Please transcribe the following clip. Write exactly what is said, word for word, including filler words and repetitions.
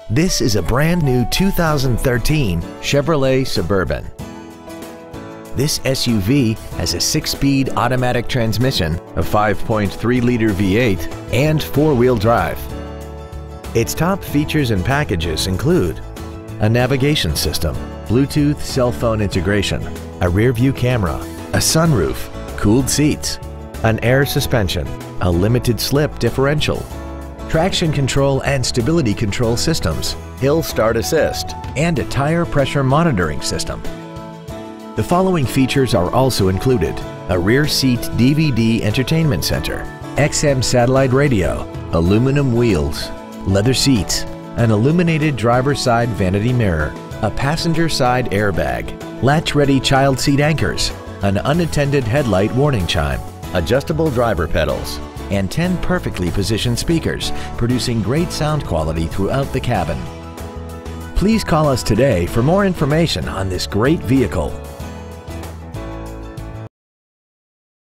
This is a brand new two thousand thirteen Chevrolet Suburban. This S U V has a six-speed automatic transmission, a five point three liter V eight, and four-wheel drive. Its top features and packages include a navigation system, Bluetooth cell phone integration, a rear-view camera, a sunroof, cooled seats, an air suspension, a limited slip differential, traction control and stability control systems, hill start assist, and a tire pressure monitoring system. The following features are also included: a rear seat D V D entertainment center, X M satellite radio, aluminum wheels, leather seats, an illuminated driver's side vanity mirror, a passenger side airbag, latch-ready child seat anchors, an unattended headlight warning chime, adjustable driver pedals, and ten perfectly positioned speakers, producing great sound quality throughout the cabin. Please call us today for more information on this great vehicle.